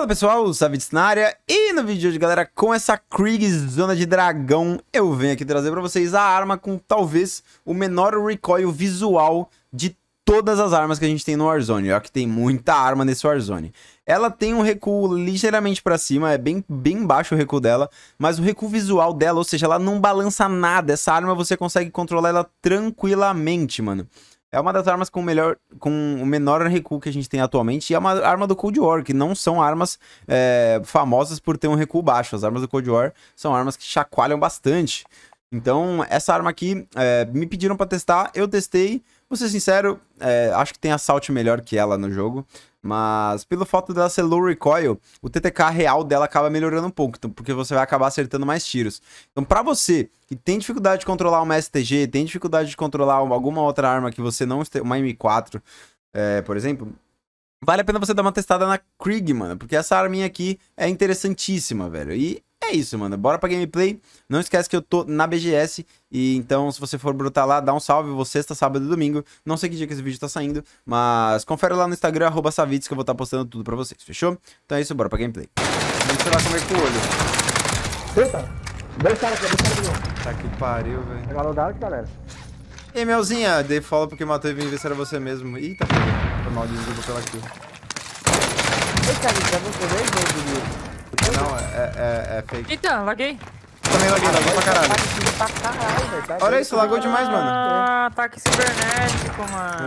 Fala pessoal, Savits na área, e no vídeo de hoje, galera, com essa Krieg Zona de Dragão, eu venho aqui trazer pra vocês a arma com talvez o menor recoil visual de todas as armas que a gente tem no Warzone. Olha que tem muita arma nesse Warzone. Ela tem um recuo ligeiramente pra cima, é bem baixo o recuo dela, mas o recuo visual dela, ou seja, ela não balança nada. Essa arma você consegue controlar ela tranquilamente, mano. É uma das armas com o menor recuo que a gente tem atualmente. E é uma arma do Cold War, que não são armas famosas por ter um recuo baixo. As armas do Cold War são armas que chacoalham bastante. Então, essa arma aqui, me pediram pra testar, eu testei. Vou ser sincero, acho que tem Assault melhor que ela no jogo. Mas, pelo fato dela ser low recoil, o TTK real dela acaba melhorando um pouco. Então, porque você vai acabar acertando mais tiros. Então, pra você que tem dificuldade de controlar uma STG, tem dificuldade de controlar alguma outra arma que você não... Uma M4, por exemplo... Vale a pena você dar uma testada na Krieg, mano. Porque essa arminha aqui é interessantíssima, velho. E é isso, mano. Bora pra gameplay. Não esquece que eu tô na BGS. E então, se você for brotar lá, dá um salve. Vou sexta, sábado e domingo. Não sei que dia que esse vídeo tá saindo. Mas confere lá no Instagram, @savits, que eu vou estar postando tudo pra vocês. Fechou? Então é isso, bora pra gameplay. Vamos tirar comer com o olho. Eita! Dois caras aqui, Tá que pariu, velho. Pegar loadout, galera. E aí, Melzinha, dei follow porque matou e vim ver se era você mesmo. Eita, foi mal, desculpa pela kill. Eita, gente, é você mesmo, Não, é fake. Eita, laguei. Também laguei pra caralho. pra caralho, velho. Tá Olha isso, lagou demais, mano. Ah, ataque cibernético, mano.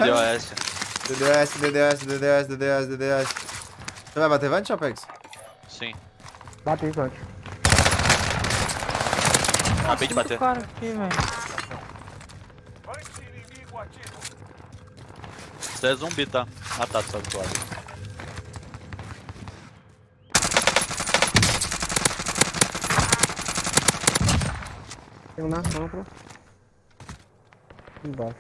DDoS. Você vai bater vante, Apex? Sim. Batei, Vante. Acabei de bater. Cara aqui, velho. Você é zumbi, tá? Ah tá, só do lado. Tem um na sombra. Embaixo.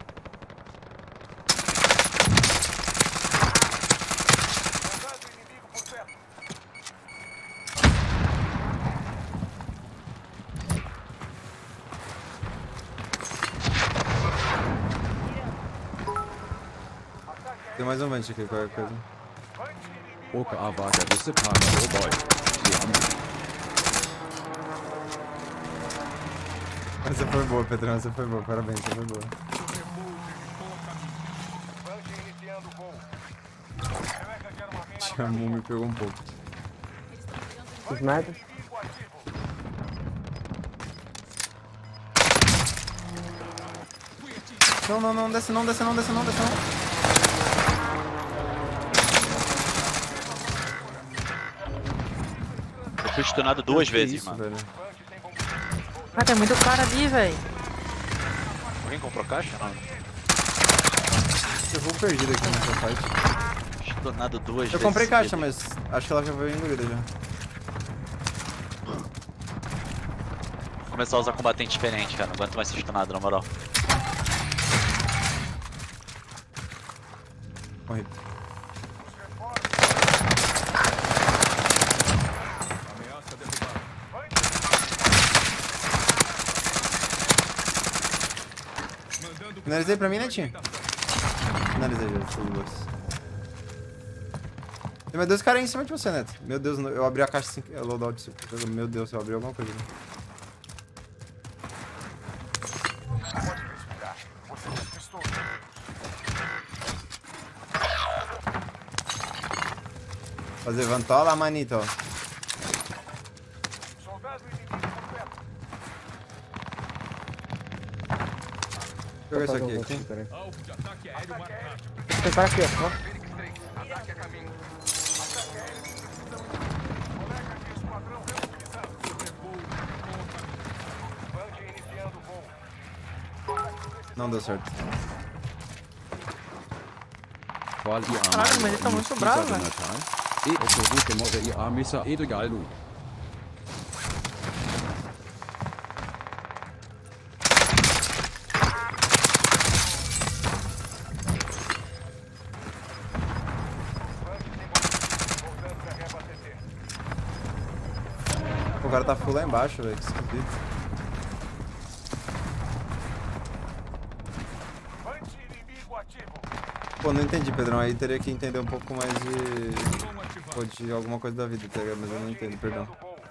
Tem mais um vante aqui, qualquer coisa. Oka a vaga desse par, oh boy. Essa foi boa, Pedrão, essa foi boa, parabéns, essa foi boa. Chamou, me pegou um pouco. Sniper. Não, desce não. Eu fui stunado duas Que vezes, isso, mano. velho. Ah, tem muito cara ali, velho. Alguém comprou caixa? Não. Eu vou perdido aqui nessa fight. Stunado duas vezes. Eu comprei caixa, seguidas. mas acho que ela já veio engolida já. Vou começar a usar combatente diferente, cara. Não aguento mais ser stunado, na moral. Morri. Finalizei pra mim, Netinho? Finalizei já, essas duas. Tem mais dois caras aí em cima de você, Neto. Meu Deus, eu abri a caixa assim, loadout. Meu Deus, eu abri alguma coisa. Fazer vantola, manito. Deixa eu ver isso aqui. Peraí. Tem cara aqui, ó. Não deu certo. Caralho, mas ele tá muito bravo, velho. E o que može i Amisa illegalu. O cara tá full lá embaixo, velho. Que esquisito. Pô, não entendi, Pedrão. Aí teria que entender um pouco mais de... Pode alguma coisa da vida, tá ligado? Mas eu não entendo, perdão.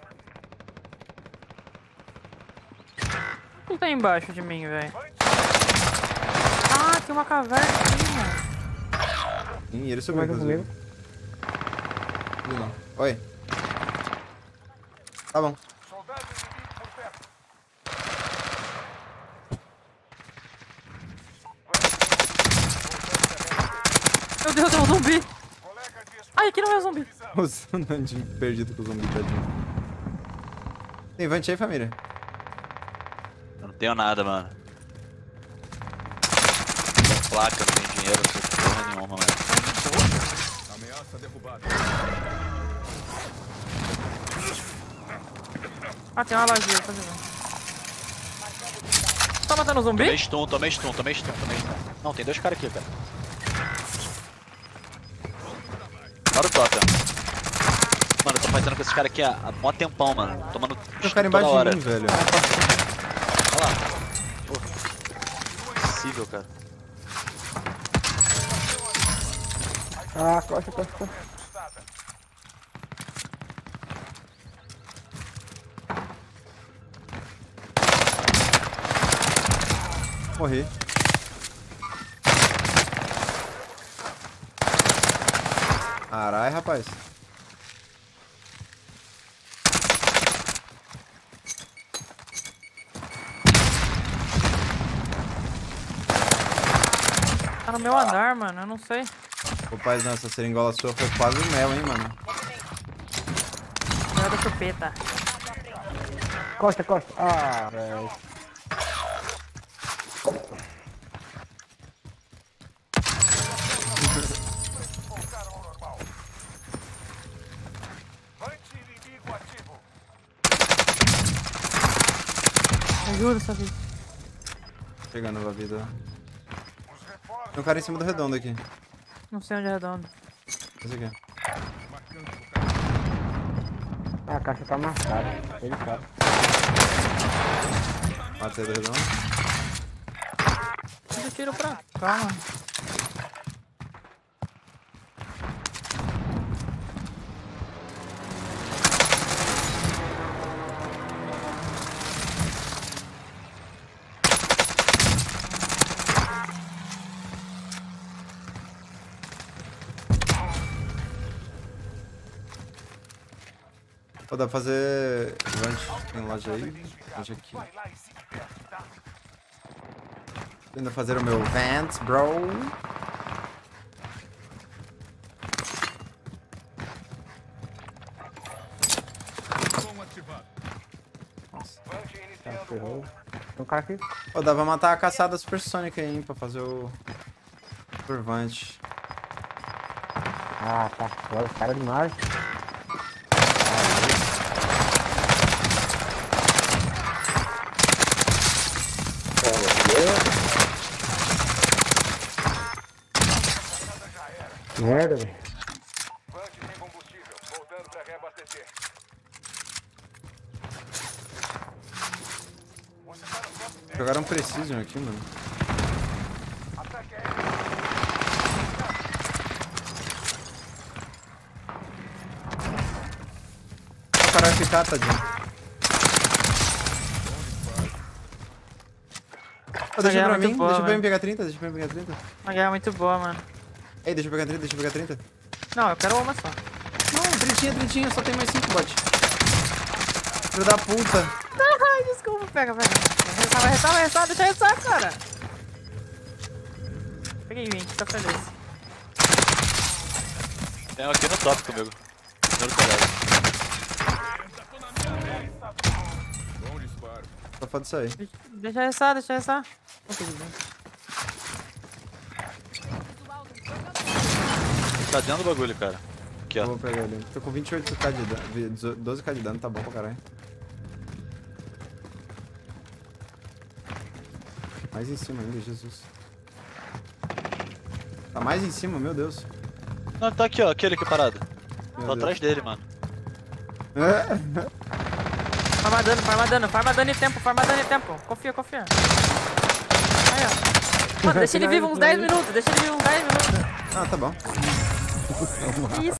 O que tá embaixo de mim, velho? Ah, tem uma caverna aqui, mano. Ih, ele subiu, inclusive. Não. Oi. Tá bom. Meu Deus, tem um zumbi. Ai, aqui não é um zumbi. Os andando perdido com o zumbi, tadinho. Tem vante aí, família? Eu não tenho nada, mano. Não tenho placa, não tenho dinheiro, não tenho porra nenhuma, mano. Ameaça derrubada. Ah, tem uma lojinha, tá vendo? Tá matando um zumbi? Tomei stun. Não, tem dois caras aqui, cara. Bora o totem. Mano, eu tô fazendo com esses caras aqui há mó tempão, mano. Tomando Tem um cara embaixo de mim, velho. Olha lá. Pô. Impossível, cara. Ah, costa. Morri. Caralho, rapaz. Tá no meu andar, mano, eu não sei. Ô, paizão, essa seringola sua foi quase um mel, hein, mano. Melhor da chupeta. Costa. Ah, velho. Ajuda, essa vida. Pegando a vida. Tem um cara em cima do redondo aqui. Não sei onde é redondo. Esse aqui. Ah, a caixa tá marcada. Ele sabe. Matei do redondo. Eu tiro pra cá, mano. Pô, dá pra fazer ranch. Tem loja aí. Loja aqui. Ainda fazer o meu Vans, bro. Tá, ferrou. Tem um cara aqui. Pô, dá pra matar a caçada supersônica aí, hein, pra fazer o Supervante. Ah, tá. Olha, os caras demais. Merda, velho. Jogaram Precision aqui, mano. O cara vai ficar, tadinho. Ô, deixa pra mim, boa, deixa pra mano. mim pegar 30, deixa pra mim pegar 30. Uma guerra muito boa, mano. Ei, deixa eu pegar 30, deixa eu pegar 30. Não, eu quero uma só. Não, trintinha, só tem mais 5, bot. Filho da puta. Ai, desculpa, pega. Vai restar, deixa eu restar, cara. Peguei 20, tô feliz. Tem um aqui no top comigo. Primeiro colégio. Bom disparo. Só pode sair. Deixa eu restar. Consegui, né? Tá dentro do bagulho, cara. Aqui, Eu ó. vou pegar ele. Tô com 28k de dano, 12k de dano, tá bom pra caralho. Mais em cima ainda, Jesus. Tá mais em cima, meu Deus. Não, tá aqui, ó. Aquele aqui parado. Meu Tô Deus. atrás dele, mano. Farma dano e tempo. Confia. Aí, ó. Mano, deixa ele vivo uns 10 minutos. Ah, tá bom. Isso.